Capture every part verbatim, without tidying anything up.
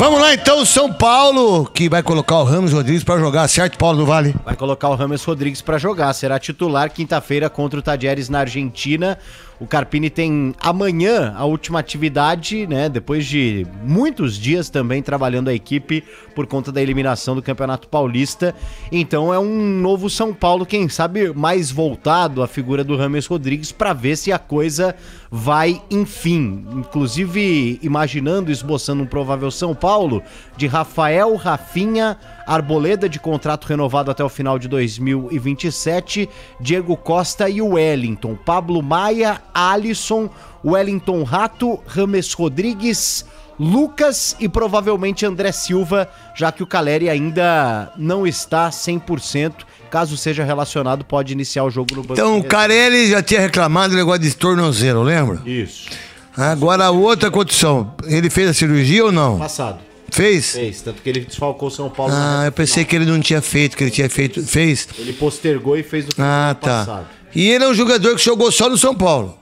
Vamos lá então, São Paulo, que vai colocar o Rames Rodrigues pra jogar, certo, Paulo do Vale? Vai colocar o Rames Rodrigues pra jogar, será titular quinta-feira contra o Talleres na Argentina. O Carpini tem amanhã a última atividade, né? Depois de muitos dias também trabalhando a equipe por conta da eliminação do Campeonato Paulista. Então é um novo São Paulo, quem sabe mais voltado à figura do Rames Rodrigues para ver se a coisa vai, enfim. Inclusive imaginando, esboçando um provável São Paulo de Rafael, Rafinha, Arboleda de contrato renovado até o final de dois mil e vinte e sete, Diego Costa e Wellington, Pablo Maia, Alisson, Wellington Rato, Rames Rodrigues, Lucas e provavelmente André Silva, já que o Caleri ainda não está cem por cento. Caso seja relacionado, pode iniciar o jogo no banco. Então o Caleri já tinha reclamado do negócio de tornozelo, lembra? Isso. Agora a outra condição, ele fez a cirurgia ou não? Passado. Fez? Fez, tanto que ele desfalcou São Paulo. Ah, eu pensei que ele não tinha feito, que ele tinha feito. Fez? Ele postergou e fez no Ah, tá. passado. E ele é um jogador que jogou só no São Paulo.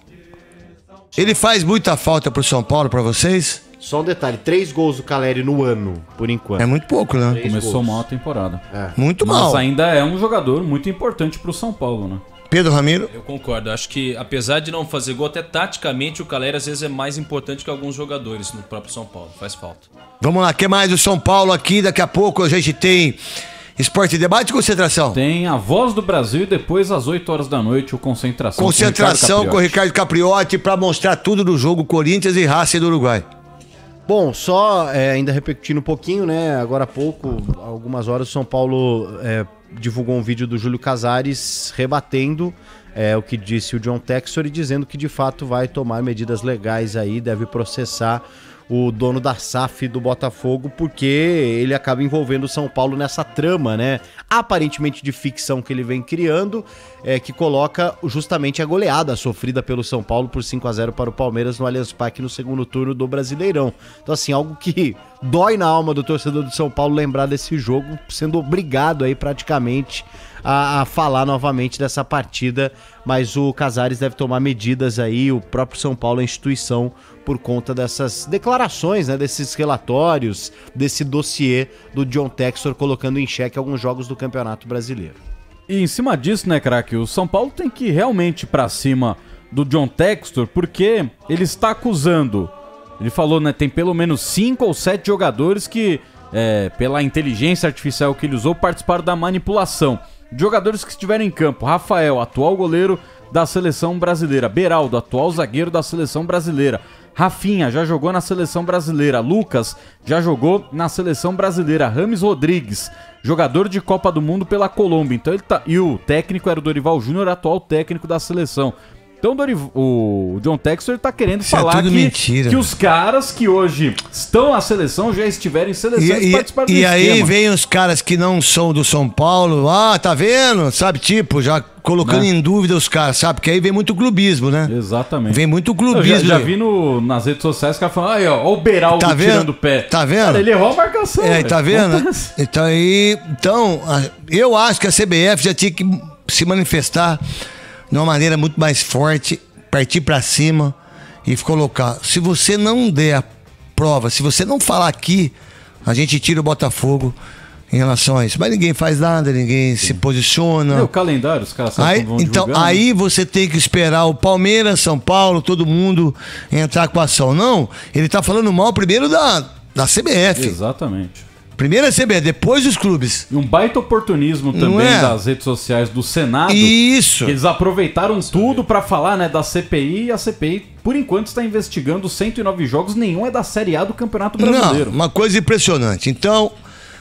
Ele faz muita falta pro São Paulo, pra vocês? Só um detalhe, três gols do Caleri no ano, por enquanto. É muito pouco, né? Três Começou gols. mal a temporada. É. Muito Mas mal. ainda é um jogador muito importante pro São Paulo, né? Pedro Ramiro? Eu concordo, acho que apesar de não fazer gol, até taticamente o Caleri às vezes é mais importante que alguns jogadores no próprio São Paulo, faz falta. Vamos lá, o que mais do São Paulo aqui? Daqui a pouco a gente tem Esporte Debate e Concentração. Tem a Voz do Brasil e depois às oito horas da noite o Concentração. Concentração com o Ricardo Capriotti pra mostrar tudo do jogo Corinthians e Racing do Uruguai. Bom, só é, ainda repetindo um pouquinho, né? Agora há pouco, algumas horas, o São Paulo é, divulgou um vídeo do Júlio Casares rebatendo é, o que disse o John Textor e dizendo que de fato vai tomar medidas legais aí, deve processar o dono da S A F do Botafogo, porque ele acaba envolvendo o São Paulo nessa trama, né? Aparentemente de ficção que ele vem criando, é, que coloca justamente a goleada sofrida pelo São Paulo por cinco a zero para o Palmeiras no Allianz Parque no segundo turno do Brasileirão. Então, assim, algo que dói na alma do torcedor do São Paulo lembrar desse jogo, sendo obrigado aí praticamente a, a falar novamente dessa partida, mas o Casares deve tomar medidas aí, o próprio São Paulo, a instituição, por conta dessas declarações, né, desses relatórios, desse dossiê do John Textor colocando em xeque alguns jogos do Campeonato Brasileiro. E em cima disso, né, craque, o São Paulo tem que ir realmente pra cima do John Textor, porque ele está acusando, ele falou, né, tem pelo menos cinco ou sete jogadores que, é, pela inteligência artificial que ele usou, participaram da manipulação. Jogadores que estiveram em campo: Rafael, atual goleiro da seleção brasileira; Beraldo, atual zagueiro da seleção brasileira; Rafinha, já jogou na seleção brasileira; Lucas, já jogou na seleção brasileira; Rames Rodrigues, jogador de Copa do Mundo pela Colômbia. Então ele tá... E o técnico era o Dorival Júnior, atual técnico da seleção. Então Dorival... o John Textor tá querendo Isso é falar tudo que, mentira. que os caras que hoje estão na seleção já estiveram em seleção E, e participaram do e, e aí esquema. vem os caras que não são do São Paulo, ah, tá vendo? Sabe, tipo, já colocando Né? em dúvida os caras, sabe? Porque aí vem muito clubismo, né? Exatamente. Vem muito Eu clubismo. já, já aí. vi no, nas redes sociais os caras falando, aí ó, ó o Beraldo Tá vendo? tirando o pé. Tá vendo? Cara, ele errou a marcação. É, velho. tá vendo? Acontece. Então aí, então, a- eu acho que a C B F já tinha que se manifestar de uma maneira muito mais forte, partir pra cima e colocar. Se você não der a prova, se você não falar aqui, a gente tira o Botafogo em relação a isso. Mas ninguém faz nada, ninguém se posiciona. É o calendário, os caras sabem Aí, como vão então, divulgar, né? aí você tem que esperar o Palmeiras, São Paulo, todo mundo entrar com a ação. Não, ele tá falando mal primeiro da, da C B F. Exatamente. Primeiro a C B F, depois os clubes. E um baita oportunismo Não também é? das redes sociais do Senado. Isso. Que eles aproveitaram tudo pra falar, né, da C P I, e a C P I, por enquanto, está investigando cento e nove jogos, nenhum é da Série A do Campeonato Brasileiro. Não, uma coisa impressionante. Então,